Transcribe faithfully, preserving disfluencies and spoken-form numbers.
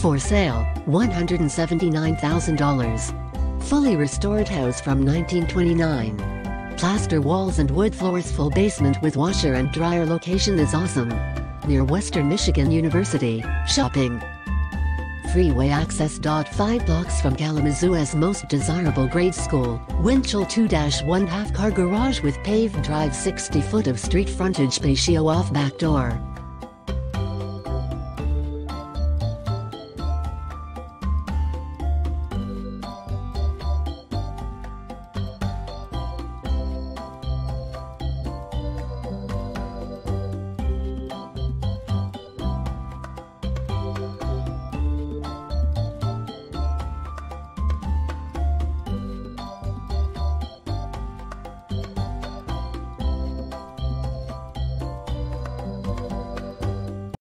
For sale, one hundred seventy-nine thousand dollars. Fully restored house from nineteen twenty-nine. Plaster walls and wood floors, full basement with washer and dryer. Location is awesome. Near Western Michigan University. Shopping. Freeway access. Five blocks from Kalamazoo's most desirable grade school. Winchell two dash one half car garage with paved drive. sixty foot of street frontage. Patio off back door.